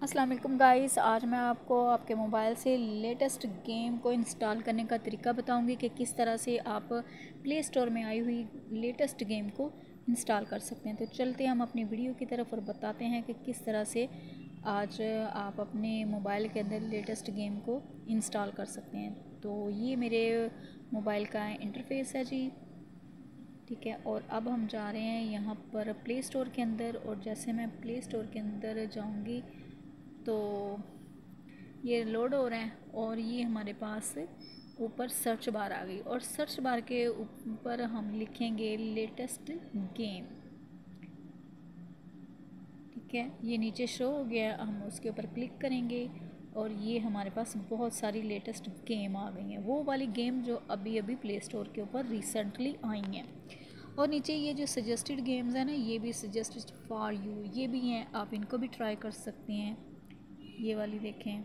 अस्सलाम वालेकुम गाइस, आज मैं आपको आपके मोबाइल से लेटेस्ट गेम को इंस्टॉल करने का तरीका बताऊंगी कि किस तरह से आप प्ले स्टोर में आई हुई लेटेस्ट गेम को इंस्टॉल कर सकते हैं। तो चलते हम अपनी वीडियो की तरफ और बताते हैं कि किस तरह से आज आप अपने मोबाइल के अंदर लेटेस्ट गेम को इंस्टॉल कर सकते हैं। तो ये मेरे मोबाइल का इंटरफेस है जी, ठीक है। और अब हम जा रहे हैं यहाँ पर प्ले स्टोर के अंदर, और जैसे मैं प्ले स्टोर के अंदर जाऊँगी तो ये लोड हो रहा है और ये हमारे पास ऊपर सर्च बार आ गई, और सर्च बार के ऊपर हम लिखेंगे लेटेस्ट गेम, ठीक है। ये नीचे शो हो गया, हम उसके ऊपर क्लिक करेंगे और ये हमारे पास बहुत सारी लेटेस्ट गेम आ गई हैं, वो वाली गेम जो अभी अभी प्ले स्टोर के ऊपर रिसेंटली आई हैं। और नीचे ये जो सजेस्टेड गेम्स हैं ना, ये भी सजेस्टेड फॉर यू ये भी हैं, आप इनको भी ट्राई कर सकते हैं। ये वाली देखें,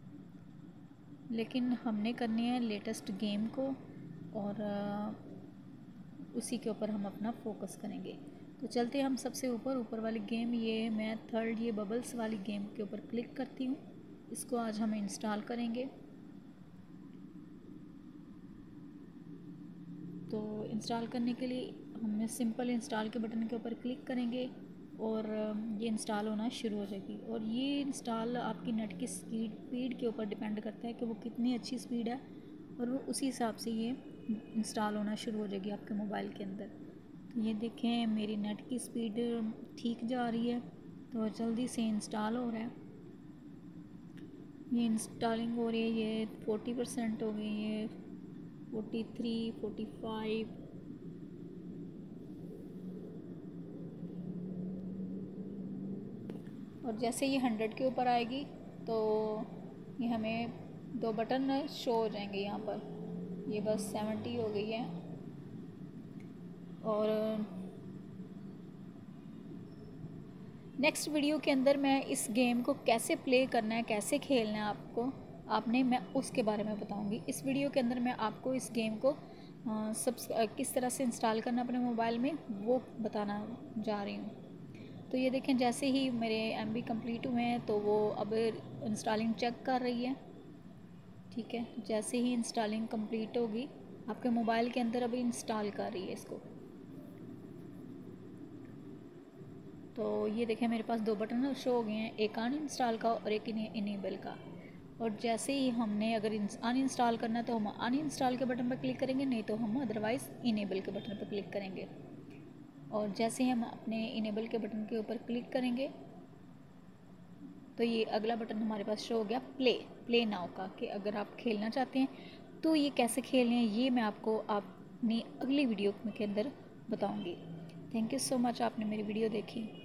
लेकिन हमने करनी है लेटेस्ट गेम को और उसी के ऊपर हम अपना फोकस करेंगे। तो चलते हम सबसे ऊपर वाली गेम, ये मैं थर्ड ये बबल्स वाली गेम के ऊपर क्लिक करती हूँ। इसको आज हम इंस्टॉल करेंगे। तो इंस्टॉल करने के लिए हमें सिंपल इंस्टॉल के बटन के ऊपर क्लिक करेंगे और ये इंस्टॉल होना शुरू हो जाएगी। और ये इंस्टॉल आपकी नेट की स्पीड के ऊपर डिपेंड करता है कि वो कितनी अच्छी स्पीड है, और वो उसी हिसाब से ये इंस्टॉल होना शुरू हो जाएगी आपके मोबाइल के अंदर। तो ये देखें मेरी नेट की स्पीड ठीक जा रही है, तो जल्दी से इंस्टॉल हो रहा है। ये इंस्टॉलिंग हो रही है, ये 40% हो गई, ये 43, 45, और जैसे ये 100 के ऊपर आएगी तो ये हमें दो बटन शो हो जाएंगे यहाँ पर। ये बस 70 हो गई है। और नेक्स्ट वीडियो के अंदर मैं इस गेम को कैसे प्ले करना है, कैसे खेलना है मैं उसके बारे में बताऊंगी। इस वीडियो के अंदर मैं आपको इस गेम को किस तरह से इंस्टॉल करना अपने मोबाइल में वो बताना जा रही हूँ। तो ये देखें, जैसे ही मेरे MB कंप्लीट हुए हैं तो वो अब इंस्टॉलिंग चेक कर रही है, ठीक है। जैसे ही इंस्टॉलिंग कंप्लीट होगी आपके मोबाइल के अंदर अभी इंस्टॉल कर रही है इसको। तो ये देखें मेरे पास दो बटन शो हो गए हैं, एक अन इंस्टॉल का और एक इनेबल का। और जैसे ही हमने अगर अन इंस्टॉल करना है तो हम अन इंस्टॉल के बटन पर क्लिक करेंगे, नहीं तो हम अदरवाइज़ इनेबल के बटन पर क्लिक करेंगे। और जैसे ही हम अपने इनेबल के बटन के ऊपर क्लिक करेंगे तो ये अगला बटन हमारे पास शो हो गया प्ले नाउ का, कि अगर आप खेलना चाहते हैं तो ये कैसे खेलने हैं ये मैं आपको अपनी अगली वीडियो के अंदर बताऊंगी। थैंक यू सो मच, आपने मेरी वीडियो देखी।